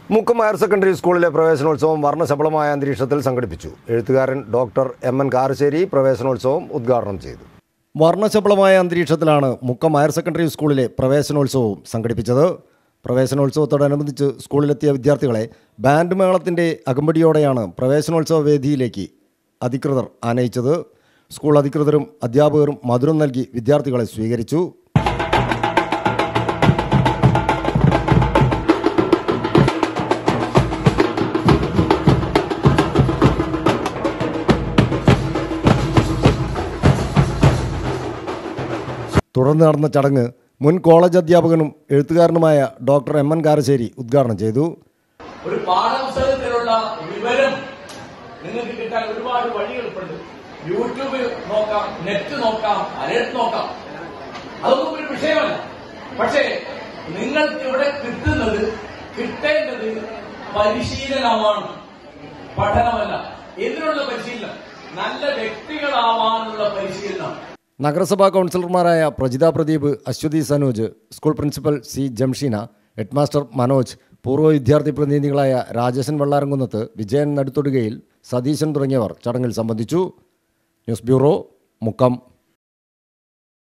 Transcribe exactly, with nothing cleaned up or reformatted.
Mukkam higher secondary സ്കൂളിലെ പ്രവേശനോത്സവം വർണ്ണശബളമായ അന്തരീക്ഷത്തിൽ സംഘടിപ്പിച്ചു. എഴുത്തുകാരൻ ഡോക്ടർ എം എൻ കാരശ്ശേരി പ്രവേശനോത്സവം ഉദ്ഘാടനം ചെയ്തു. വർണ്ണശബളമായ അന്തരീക്ഷത്തിലാണ് മുക്കം ഹയർ സെക്കൻഡറി സ്കൂളിലെ പ്രവേശനോത്സവവും സംഘടിപ്പിച്ചത്. പ്രവേശനോത്സവത്തോടനുബന്ധിച്ച് സ്കൂളിലെത്തിയ വിദ്യാർത്ഥികളെ ബാൻഡ് മേളത്തിൻ്റെ അകമ്പടിയോടെയാണ് പ്രവേശനോത്സവ വേദിയിലേക്ക് അധികൃതർ ആനയിച്ചത്. സ്കൂൾ അധികൃതരും അധ്യാപകരും മധുരം നൽകി വിദ്യാർത്ഥികളെ സ്വീകരിച്ചു. തുടർന്ന് നടന്ന ചടങ്ങ് മുൻ കോളേജ് അധ്യാപകനും എഴുത്തുകാരനുമായ ഡോക്ടർ എം എൻ കാരശ്ശേരി ഉദ്ഘാടനം ചെയ്തു. ഒരു പാഠപുസ്തകത്തിലുള്ള വിവരം നിങ്ങൾക്ക് കിട്ടാൻ ഒരുപാട് വഴികളുണ്ട്. യൂട്യൂബിൽ നോക്കാം, നെറ്റ് നോക്കാം, അലേർട്ട് നോക്കാം, അതൊന്നും ഒരു വിഷയമല്ല. പക്ഷേ നിങ്ങൾക്ക് ഇവിടെ കിട്ടുന്നത് കിട്ടേണ്ടത് പരിശീലനമാണ്, പഠനമല്ല. എന്തിനുള്ള പരിശീലനം? നല്ല വ്യക്തികളാവാനുള്ള പരിശീലനം. നഗരസഭാ കൗൺസിലർമാരായ Prajitha Pradeep, Aswathy Sanoj, school principal C Jamsheena, headmaster Manoj, പൂർവ്വ വിദ്യാർത്ഥി പ്രതിനിധികളായ രാജേശൻ വെള്ളാരംകുന്നത്ത്, വിജയൻ നടുത്തൊടുകയിൽ, സതീശൻ തുടങ്ങിയവർ ചടങ്ങിൽ സംബന്ധിച്ചു. News bureau, Mukkam.